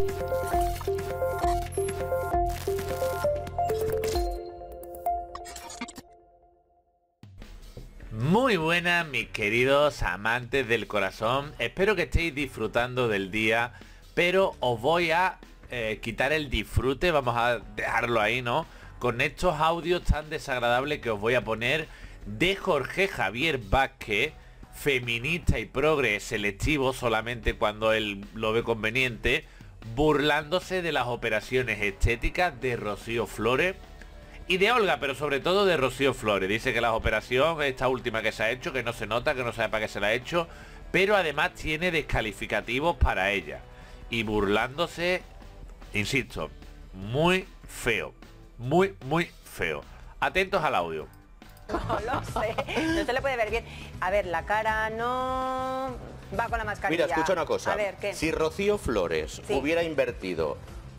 Muy buenas, mis queridos amantes del corazón. Espero que estéis disfrutando del día, pero os voy a quitar el disfrute, vamos a dejarlo ahí, ¿no? Con estos audios tan desagradables que os voy a poner de Jorge Javier Vázquez, feminista y progre selectivo solamente cuando él lo ve conveniente, burlándose de las operaciones estéticas de Rocío Flores y de Olga, pero sobre todo de Rocío Flores. Dice que la operación, esta última que se ha hecho, que no se nota, que no sabe para qué se la ha hecho, pero además tiene descalificativos para ella. Y burlándose, insisto, muy feo. Muy, muy feo. Atentos al audio. No lo sé, no se le puede ver bien. A ver, la cara no va con la mascarilla. Mira, escucha una cosa. A ver, ¿qué? Si Rocío Flores hubiera invertido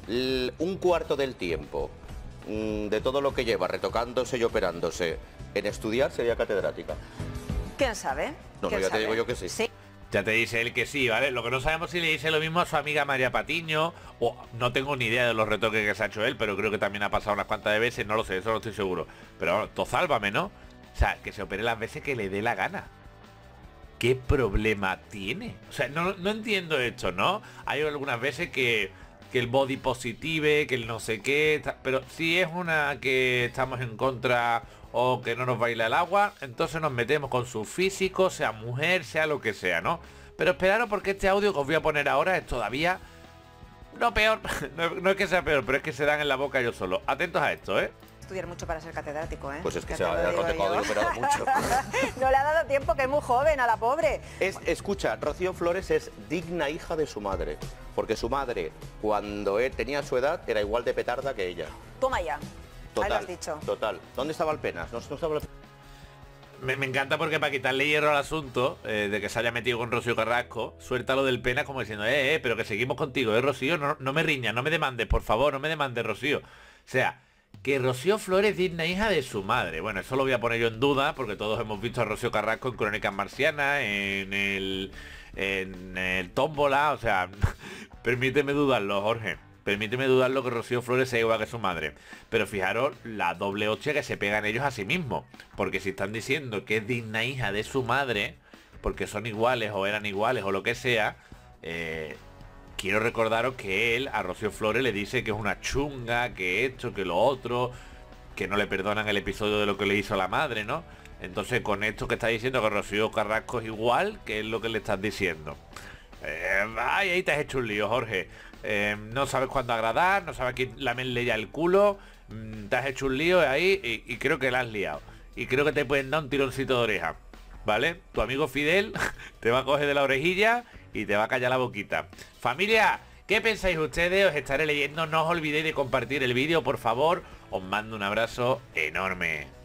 un cuarto del tiempo de todo lo que lleva retocándose y operándose en estudiar, sería catedrática. ¿Quién sabe? No, ¿Quién ya te sabe? digo yo que sí. Sí. Ya te dice él que sí, ¿vale? Lo que no sabemos si le dice lo mismo a su amiga María Patiño, o no tengo ni idea de los retoques que se ha hecho él, pero creo que también ha pasado unas cuantas de veces, no lo sé, eso no estoy seguro. Pero bueno, tú sálvame, ¿no? O sea, que se opere las veces que le dé la gana. ¿Qué problema tiene? O sea, no entiendo esto, ¿no? Hay algunas veces que el body positive, que el no sé qué, pero si es una que estamos en contra o que no nos baila el agua, entonces nos metemos con su físico, sea mujer, sea lo que sea, ¿no? Pero esperaros porque este audio que os voy a poner ahora es todavía, no peor, no es que sea peor, pero es que se dan en la boca yo solo. Atentos a esto, ¿eh? Estudiar mucho para ser catedrático, ¿eh? Pues es que Ya se te ha lo digo retocado y yo. operado mucho. No le ha dado tiempo, que es muy joven a la pobre. Escucha, Rocío Flores es digna hija de su madre, porque su madre, cuando él tenía su edad, era igual de petarda que ella. Toma ya. Ahí lo Total, has dicho. total. ¿Dónde estaba el Penas? No estaba el... Me encanta porque para quitarle hierro al asunto de que se haya metido con Rocío Carrasco, suelta lo del Pena como diciendo, pero que seguimos contigo, Rocío, no me riñas, no me demandes, por favor, no me demandes, Rocío. O sea, que Rocío Flores es digna hija de su madre. Bueno, eso lo voy a poner yo en duda, porque todos hemos visto a Rocío Carrasco en Crónicas Marcianas, en el Tómbola, o sea, permíteme dudarlo, Jorge. Permíteme dudarlo que Rocío Flores sea igual que su madre. Pero fijaros la doble hostia que se pegan ellos a sí mismos. Porque si están diciendo que es digna hija de su madre, porque son iguales o eran iguales o lo que sea, quiero recordaros que él a Rocío Flores le dice que es una chunga, que esto, que lo otro, que no le perdonan el episodio de lo que le hizo a la madre, ¿no? Entonces con esto que está diciendo que Rocío Carrasco es igual, ¿qué es lo que le estás diciendo? Ahí te has hecho un lío, Jorge. No sabes cuándo agradar, no sabes quién lamerle ya el culo, te has hecho un lío ahí y creo que la has liado. Y creo que te pueden dar un tironcito de oreja, ¿vale? Tu amigo Fidel te va a coger de la orejilla y te va a callar la boquita. Familia, ¿qué pensáis ustedes? Os estaré leyendo, no os olvidéis de compartir el vídeo, por favor. Os mando un abrazo enorme.